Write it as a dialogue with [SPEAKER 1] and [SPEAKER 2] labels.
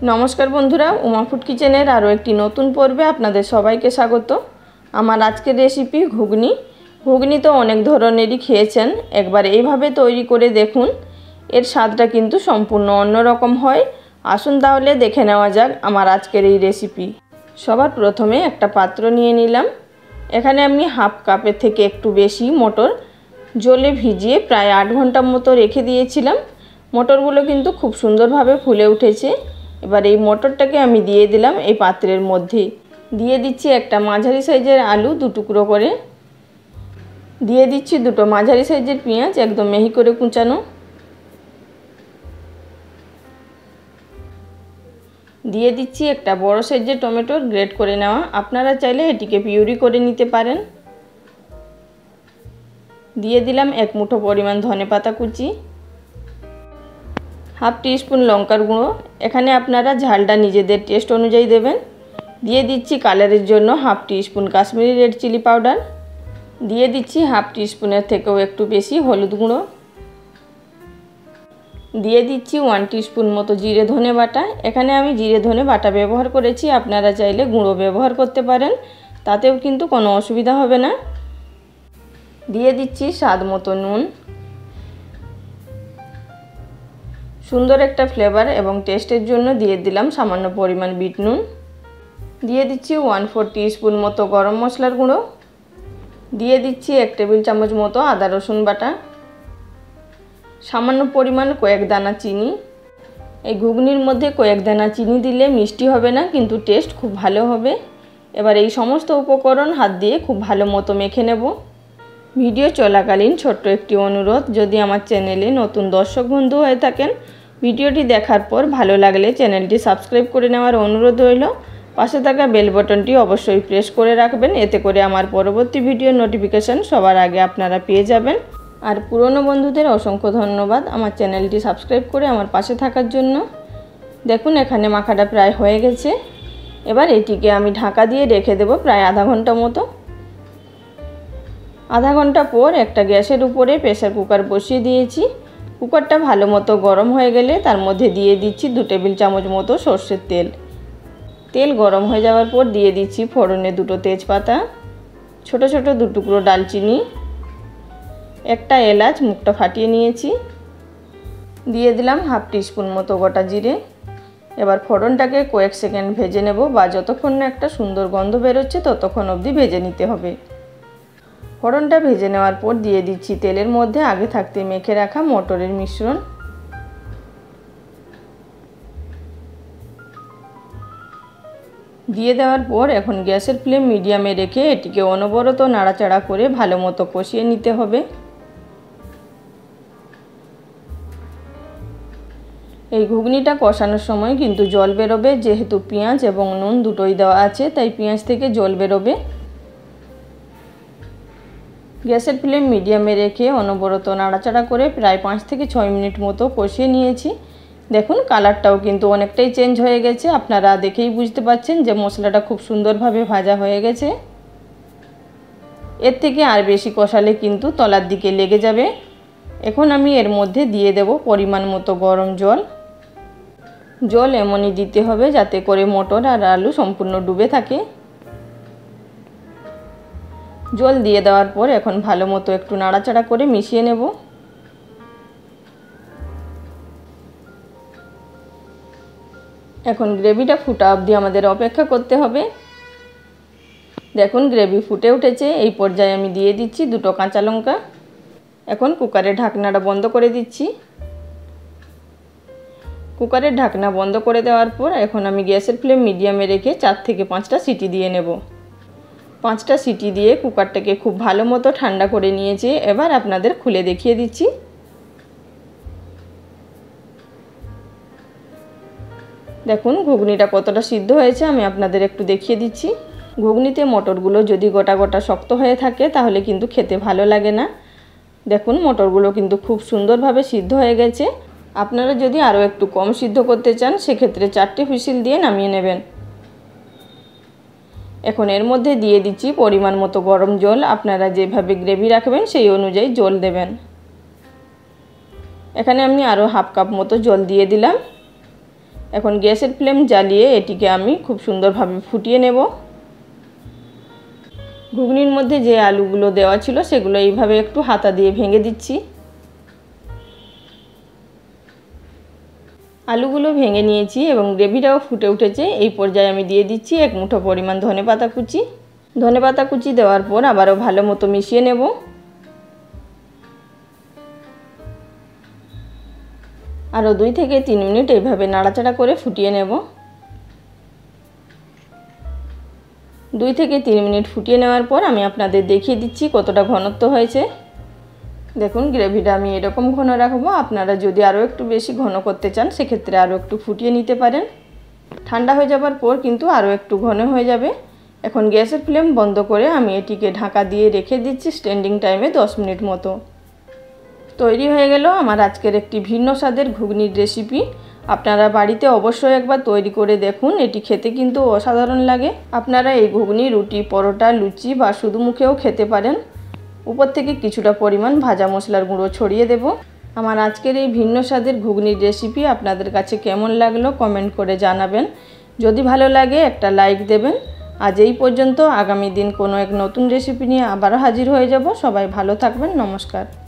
[SPEAKER 1] नमस्कार बंधुरा उमा फूड किचेनेर आरो एकटी नतून पर्वे आपनादेर सबाइके स्वागत। आमार आजकेर रेसिपि घुगनी। घुगनी तो अनेक धरनेरই खेয়েছেন, एकबार এইভাবে তৈরি করে দেখুন। এর স্বাদটা কিন্তু সম্পূর্ণ অন্যরকম হয়। আসুন তাহলে দেখে নেওয়া যাক আমার আজকের এই রেসিপি। সবার প্রথমে একটা পাত্র নিয়ে নিলাম। এখানে আমি হাফ কাপের থেকে একটু বেশি মটর জলে ভিজিয়ে প্রায় 8 ঘন্টার মতো রেখে দিয়েছিলাম। মটরগুলো কিন্তু খুব সুন্দরভাবে ফুলে উঠেছে। এবার এই মটরটাকে আমি দিয়ে দিলাম এই পাত্রের মধ্যে। দিয়ে দিচ্ছি একটা মাঝারি সাইজের আলু দু টুকরো করে। দিয়ে দিচ্ছি দুটো মাঝারি সাইজের পেঁয়াজ একদম মিহি করে কুচানো। দিয়ে দিচ্ছি একটা বড় সাইজের টমেটো গ্রেট করে নেওয়া। আপনারা চাইলে এটিকে পিউরি করে নিতে পারেন। দিয়ে দিলাম এক মুঠো পরিমাণ ধনেপাতা কুচি, हाफ टीस्पून लंकार गुঁড়ো। এখানে আপনারা ঝালটা নিজেদের টেস্ট অনুযায়ী দেবেন। দিয়ে দিচ্ছি কালারের জন্য half teaspoon Kashmiri red chilli powder. দিয়ে দিচ্ছি हाफ टीस्पूনের থেকেও একটু বেশি হলুদ গুঁড়ো। দিয়ে দিচ্ছি 1 टीस्पून মতো জিরে ধনে বাটা। এখানে আমি জিরে ধনে বাটা ব্যবহার করেছি, আপনারা চাইলে গুঁড়ো ব্যবহার করতে পারেন, তাতেও কিন্তু কোনো অসুবিধা হবে না। দিয়ে দিচ্ছি স্বাদ মতো নুন। সুন্দর একটা ফ্লেভার এবং টেস্টের জন্য দিয়ে দিলাম সামান্য পরিমাণ বিট নুন। দিয়ে দিচ্ছি 1/4 টিস্পুন মতো গরম মশলার গুঁড়ো। দিয়ে দিচ্ছি 1 টেবিল চামচ মতো আদা রসুন বাটা, সামান্য পরিমাণ কয়েক দানা চিনি। এই ঘুগনির মধ্যে কয়েক দানা চিনি দিলে মিষ্টি হবে না, কিন্তু টেস্ট খুব ভালো হবে। এবার এই সমস্ত উপকরণ হাত দিয়ে খুব ভালো মতো মেখে নেব। ভিডিও চলাকালীন ছোট্ট একটি অনুরোধ, যদি আমার চ্যানেলে নতুন দর্শক বন্ধু হয়ে থাকেন, ভিডিওটি দেখার পর ভালো লাগলে চ্যানেলটি সাবস্ক্রাইব করে নেওয়ার অনুরোধ রইল। পাশে থাকা বেল বাটনটি অবশ্যই প্রেস করে রাখবেন, এতে করে আমার পরবর্তী ভিডিওর নোটিফিকেশন সবার আগে আপনারা পেয়ে যাবেন। আর পুরনো বন্ধুদের অসংখ্য ধন্যবাদ আমার চ্যানেলটি সাবস্ক্রাইব করে আমার পাশে থাকার জন্য। দেখুন এখানে মাখাটা প্রায় হয়ে গেছে। এবার এটিকে আমি ঢাকা দিয়ে রেখে দেব প্রায় আধা ঘন্টা মতো। আধা ঘন্টা পর একটা গ্যাসের উপরে প্রেসার কুকার বসিয়ে দিয়েছি। কুকারটা ভালো মতো গরম হয়ে গেলে তার মধ্যে দিয়ে দিচ্ছি 2 টেবিল চামচ মতো সরষের তেল। তেল গরম হয়ে যাওয়ার পর দিয়ে দিচ্ছি ফোড়নে দুটো তেজপাতা, ছোট ছোট 2 টুকরো ডালচিনি, একটা এলাচ মুখটা ফাটিয়ে নিয়েছি। দিয়ে দিলাম হাফ টিস্পুন মতো গোটা জিরে। এবার ফোড়নটাকে কয়েক সেকেন্ড ভেজে নেব, বা যতক্ষণ না একটা সুন্দর গন্ধ বেরোচ্ছে ততক্ষণ অবধি ভেজে নিতে হবে। ফোড়নটা ভেজে নেওয়ার পর দিয়ে দিচ্ছি তেলের মধ্যে আগে থাকতে মেখে রাখা মটরের মিশ্রণ। দিয়ে দেওয়ার পর এখন গ্যাসের ফ্লেম মিডিয়ামে রেখে এটিকে অনবরত নাড়াচাড়া করে ভালো মতো কষিয়ে নিতে হবে। এই ঘুগনিটা কষানোর সময় কিন্তু জল বেরোবে, যেহেতু পেঁয়াজ এবং নুন দুটোই দেওয়া আছে, তাই পেঁয়াজ থেকে জল বেরোবে। গ্যাসের ফ্লেম মিডিয়ামে রেখে অনবরত নাড়াচাড়া করে প্রায় 5 থেকে 6 মিনিট মতো কষিয়ে নিয়েছি। দেখুন কালারটাও কিন্তু অনেকটাই চেঞ্জ হয়ে গেছে, আপনারা দেখেই বুঝতে পারছেন যে মশলাটা খুব সুন্দরভাবে ভাজা হয়ে গেছে। এর থেকে আর বেশি কষালে কিন্তু তলার দিকে লেগে যাবে। এখন আমি এর মধ্যে দিয়ে দেব পরিমাণ মতো গরম জল। জল এমনই দিতে হবে যাতে করে মটর আর আলু সম্পূর্ণ ডুবে থাকে। জল দিয়ে দেওয়ার পর এখন ভালো মতো একটু নাড়াচাড়া করে মিশিয়ে নেব। এখন গ্রেভিটা ফুটা অবধি আমাদের অপেক্ষা করতে হবে। দেখুন গ্রেভি ফুটে উঠেছে। এই পর্যায়ে আমি দিয়ে দিচ্ছি 2টো কাঁচা লঙ্কা। এখন কুকারের ঢাকনাটা বন্ধ করে দিচ্ছি। কুকারের ঢাকনা বন্ধ করে দেওয়ার পর এখন আমি গ্যাসের ফ্লেম মিডিয়ামে রেখে 4 থেকে 5টা সিটি দিয়ে নেব। 5টা সিটি দিয়ে কুকারটাকে খুব ভালো মতো ঠান্ডা করে নিয়েছি। এবার আপনাদের খুলে দেখিয়ে দিচ্ছি। দেখুন ঘুগনিটা কতটা সিদ্ধ হয়েছে আমি আপনাদের একটু দেখিয়ে দিচ্ছি। ঘুগনিতে মটরগুলো যদি গোটা গোটা শক্ত হয়ে থাকে তাহলে কিন্তু খেতে ভালো লাগে না। দেখুন মটরগুলো কিন্তু খুব সুন্দরভাবে সিদ্ধ হয়ে গেছে। আপনারা যদি আরও একটু কম সিদ্ধ করতে চান সেক্ষেত্রে 4টে হুইসেল দিয়ে নামিয়ে নেবেন। এখন এর মধ্যে দিয়ে দিচ্ছি পরিমাণ মতো গরম জল। আপনারা যেভাবে গ্রেভি রাখবেন সেই অনুযায়ী জল দেবেন। এখানে আমি আরও হাফ কাপ মতো জল দিয়ে দিলাম। এখন গ্যাসের ফ্লেম জ্বালিয়ে এটিকে আমি খুব সুন্দরভাবে ফুটিয়ে নেব। ঘুগনির মধ্যে যে আলুগুলো দেওয়া ছিল সেগুলো এইভাবে একটু হাতা দিয়ে ভেঙে দিচ্ছি। আলুগুলো ভেঙে নিয়েছি এবং গ্রেভিটাও ফুটে উঠেছে। এই পর্যায়ে আমি দিয়ে দিচ্ছি 1 মুঠো পরিমাণ ধনেপাতা কুচি। ধনেপাতা কুচি দেওয়ার পর আবারও ভালো মতো মিশিয়ে নেব। আরও 2 থেকে 3 মিনিট এইভাবে নাড়াচাড়া করে ফুটিয়ে নেব। 2 থেকে 3 মিনিট ফুটিয়ে নেওয়ার পর আমি আপনাদের দেখিয়ে দিচ্ছি কতটা ঘনত্ব হয়েছে। দেখুন গ্রেভিটা আমি এরকম ঘন রাখবো। আপনারা যদি আরও একটু বেশি ঘন করতে চান সেক্ষেত্রে আরও একটু ফুটিয়ে নিতে পারেন। ঠান্ডা হয়ে যাবার পর কিন্তু আরও একটু ঘন হয়ে যাবে। এখন গ্যাসের ফ্লেম বন্ধ করে আমি এটিকে ঢাকা দিয়ে রেখে দিচ্ছি স্ট্যান্ডিং টাইমে 10 মিনিট মতো। তৈরি হয়ে গেল আমার আজকের একটি ভিন্ন স্বাদের ঘুগনির রেসিপি। আপনারা বাড়িতে অবশ্যই একবার তৈরি করে দেখুন, এটি খেতে কিন্তু অসাধারণ লাগে। আপনারা এই ঘুগনি রুটি, পরোটা, লুচি বা শুধু মুখেও খেতে পারেন। উপর থেকে কিছুটা পরিমাণ ভাজা মশলার গুঁড়ো ছড়িয়ে দেব। আমার আজকের এই ভিন্ন স্বাদের ঘুগনির রেসিপি আপনাদের কাছে কেমন লাগলো কমেন্ট করে জানাবেন। যদি ভালো লাগে একটা লাইক দেবেন। আজ এই পর্যন্ত। আগামী দিন কোনো এক নতুন রেসিপি নিয়ে আবারও হাজির হয়ে যাব। সবাই ভালো থাকবেন। নমস্কার।